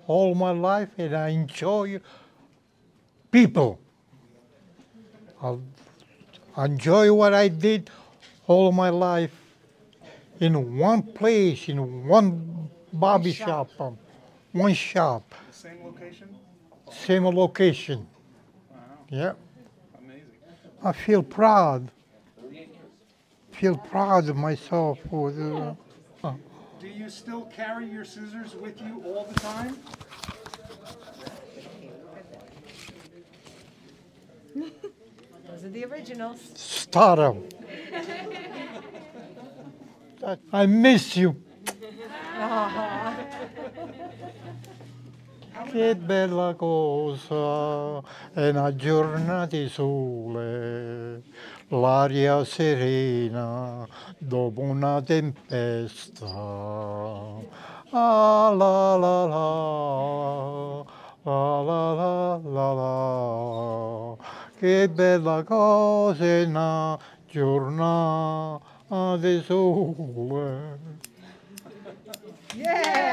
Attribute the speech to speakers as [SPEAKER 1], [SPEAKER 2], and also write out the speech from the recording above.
[SPEAKER 1] all my life, and I enjoy people. I enjoy what I did all my life in one place, in one barber shop, one shop.
[SPEAKER 2] The same location?
[SPEAKER 1] Same location.
[SPEAKER 2] Wow.
[SPEAKER 1] Yeah.
[SPEAKER 2] Amazing.
[SPEAKER 1] I feel proud. Feel proud of myself for the.
[SPEAKER 2] Do you still carry your scissors with you all the time?
[SPEAKER 3] Those are the originals.
[SPEAKER 1] Stardom. I miss you. Che bella cosa è una giornata di sole, l'aria serena dopo una tempesta. Ah la la la, la la la la la. Che bella cosa è una giornata di sole.
[SPEAKER 3] Yeah!